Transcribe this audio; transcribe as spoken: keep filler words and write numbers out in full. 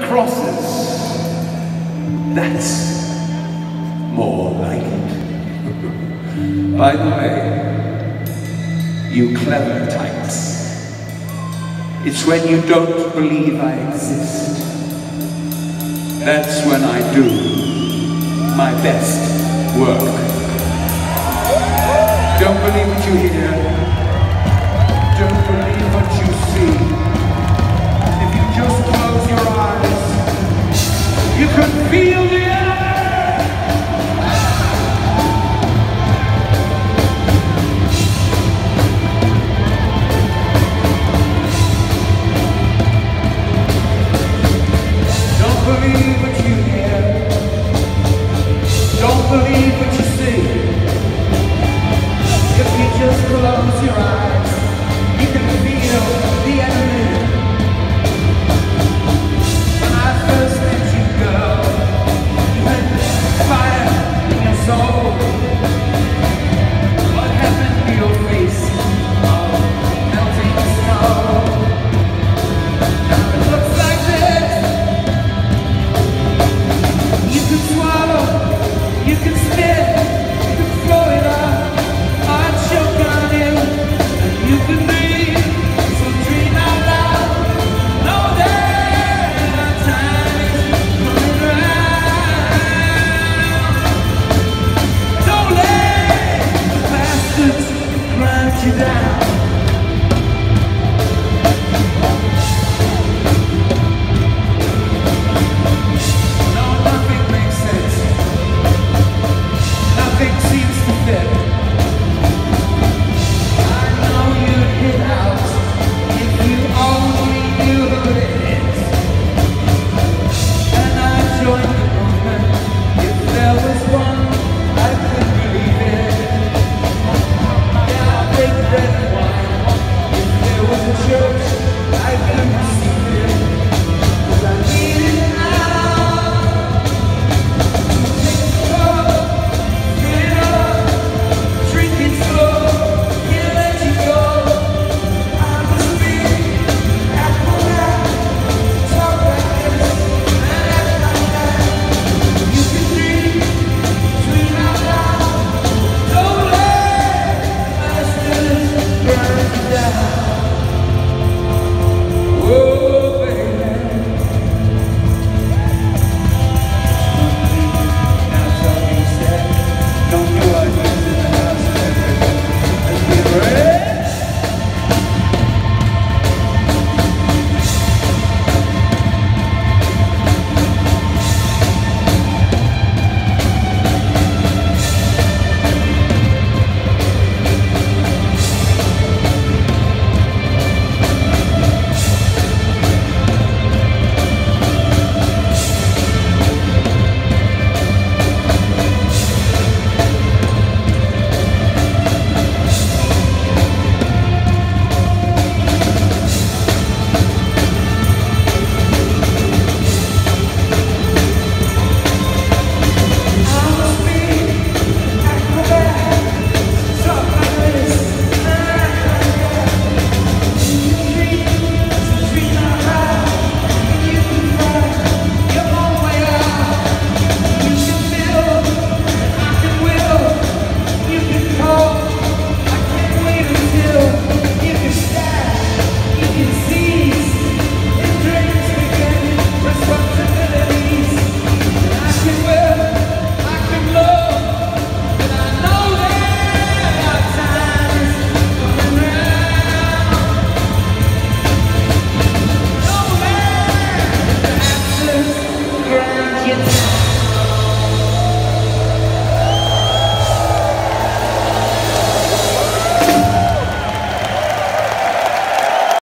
crosses. That's more like it. By the way, you clever types, it's when you don't believe I exist. That's when I do my best work. Don't believe what you hear. Don't believe what you see. If you just close your eyes, you can feel the air. Don't believe what you hear. Don't believe what you see. If you just close your eyes.